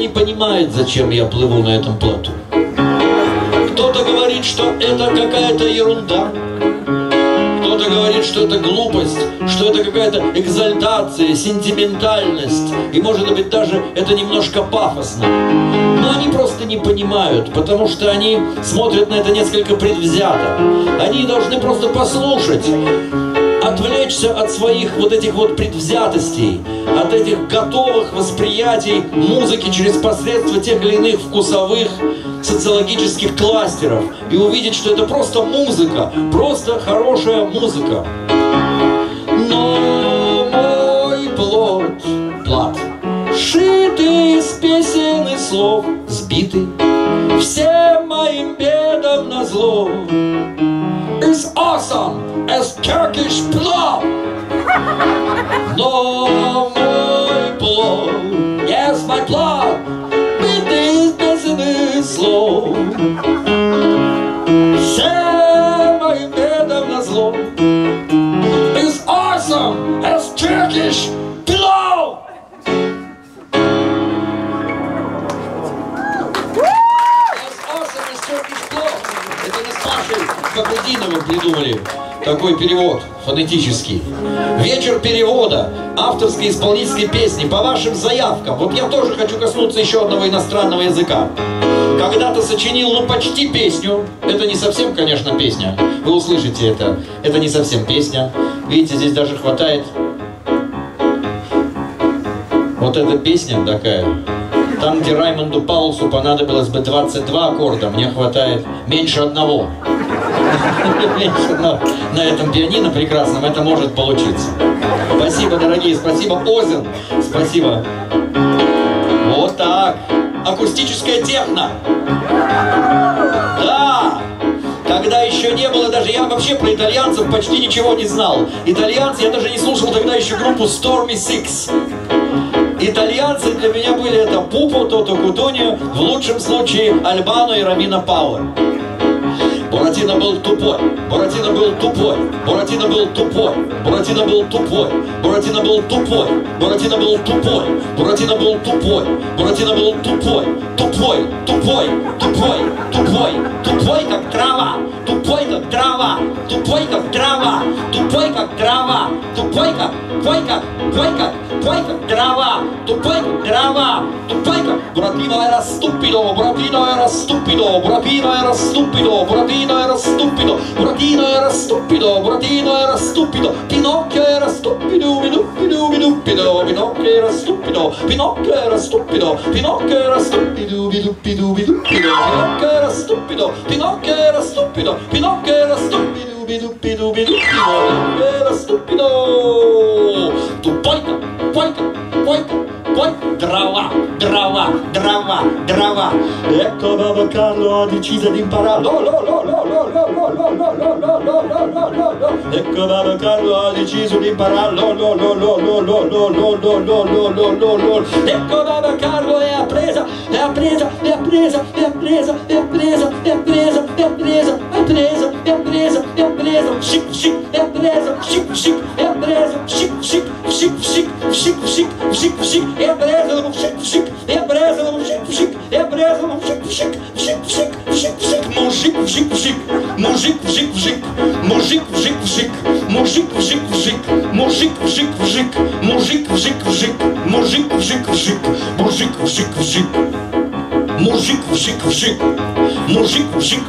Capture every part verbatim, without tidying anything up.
не понимает, зачем я плыву на этом плоту. Кто-то говорит, что это какая-то ерунда. Кто-то говорит, что это глупость, что это какая-то экзальтация, сентиментальность. И, может быть, даже это немножко пафосно. Но они просто не понимают, потому что они смотрят на это несколько предвзято. Они должны просто послушать, отвлечься от своих вот этих вот предвзятостей, от этих готовых восприятий музыки через посредство тех или иных вкусовых, социологических кластеров и увидеть, что это просто музыка, просто хорошая музыка. Но мой плод, плат, шитый из песен и слов, сбитый всем моим бедам назло, is awesome as Turkish plot. Но мой плод, yes, my plot, битый из песен и слов, всем моим бедам назло, is awesome as Turkish plot. Это мы с Машей Фахрудиновым придумали такой перевод фонетический. Вечер перевода авторской исполнительской песни по вашим заявкам. Вот я тоже хочу коснуться еще одного иностранного языка. Когда-то сочинил, ну, почти песню. Это не совсем, конечно, песня. Вы услышите это. Это не совсем песня. Видите, здесь даже хватает. Вот эта песня такая. Там, где Раймонду Паулсу понадобилось бы двадцать два аккорда, мне хватает меньше одного. Меньше одного. На этом пианино прекрасном это может получиться. Спасибо, дорогие, спасибо, Озен. Спасибо. Вот так. Акустическая техно. Да. Когда еще не было, даже я вообще про итальянцев почти ничего не знал. Итальянцы, я даже не слушал тогда еще группу Stormy Six. Итальянцы для меня были это Пупо, Тото Кутонио, в лучшем случае Альбано и Ромино Пауэр. Буратино был тупой, Буратино был тупой, Буратино был тупой, Буратино был тупой, Буратино был тупой, Буратино был тупой, Буратино был тупой, Буратино был тупой, тупой, тупой, тупой, тупой, тупой как трава, тупой как трава, тупой как трава, тупой как трава, тупой как, тупой как, тупой как, tupoi как трава, тупой как трава, тупой как... Буратино era stupido, Буратино era stupido, Буратино era stupido, Буратино era stupido, Буратино era stupido, Буратино era stupido, Pinocchio era stupido, Pinocchio, Pinocchio, Pinocchio era stupido, Pinocchio era stupido, Pinocchio era stupido, Pinocchio, Pinocchio era stupido, Pinocchio era stupido, Pinocchio era stupido, Pinocchio, Pinocchio era stupido, тупой как, тупой как, тупой как, tupoi, дрова, дрова, дрова, дрова. Ecco Babbo Carlo ha deciso di imparare. Lo, lo, lo, lo, lo, lo, lo, lo, lo, lo, lo, lo, lo, lo, lo. Ecco Babbo Carlo ha deciso di imparare. Lo, lo, lo, lo, lo, lo, lo, lo, lo, lo, lo, lo, lo, lo. Ecco Babbo Carlo è appresa, è appresa, è appresa, è appresa, è appresa, è appresa, è appresa, è appresa, è appresa, è appresa, chic, chic, è appresa, chic, chic, è appresa, chic, chic, chic, chic, chic, chic, chic, chic, è appresa, chic, chic, è appresa, chic, chic, è appresa, chic, chic, chic, chic, chic, chic, мужик, вжик, вжик, мужик, вжик, вжик, мужик, вжик, вжик, мужик, вжик, вжик, мужик, вжик, вжик, мужик, вжик, вжик, мужик, вжик, вжик, мужик, вжик, вжик, мужик, вжик, вжик, мужик, вжик,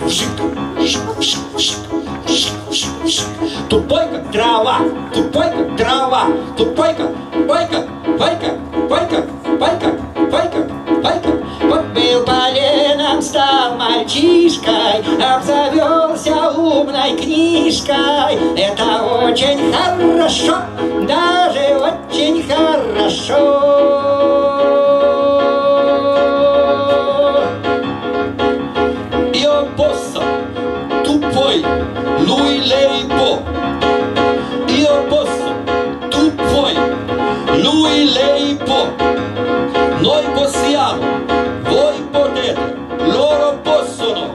вжик, тупой как трава, тупой как трава, тупой как, тупой как, тупой как, тупой как, тупой как, тупой как, тупой как. Вот был поленом, стал мальчишкой, обзавелся умной книжкой. Это очень хорошо, даже очень хорошо. Io posso, tu puoi, lui, lei può. Io posso, tu puoi, lui, lei può. Noi possiamo, voi potete, loro possono.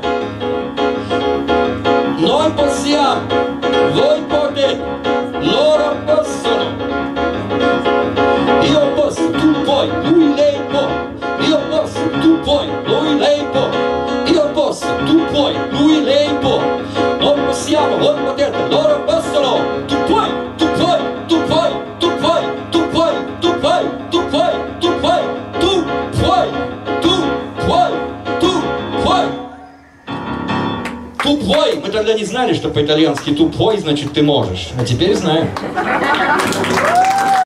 Noi possiamo, voi potete, loro possono. Io posso, tu puoi, lui, lei può. Io posso, Тупой! Мы тогда не знали, что по-итальянски тупой значит ты можешь. А теперь знаем.